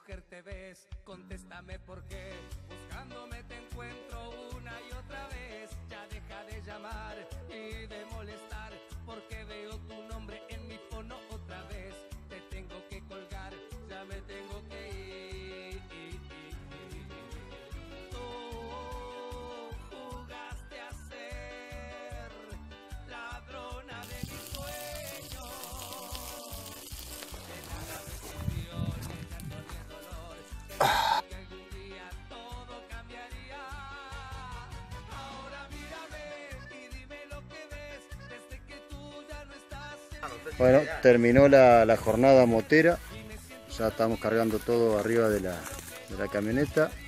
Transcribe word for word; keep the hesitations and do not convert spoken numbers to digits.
mujer te ves? Contéstame por qué. Buscándome te encuentro una y otra vez. Ya deja de llamar y de molestar, porque veo tu nombre en mi fono otra vez. Te tengo que colgar, ya me tengo que ir. Tú jugaste a ser ladrona de mis sueños. De nada me sirvió ni el llanto ni el dolor. Pensé que algún día todo cambiaría. Ahora mírame y dime lo que ves. Desde que tú ya no estás en... Bueno, terminó la, la jornada motera. Ya estamos cargando todo arriba de la, de la camioneta.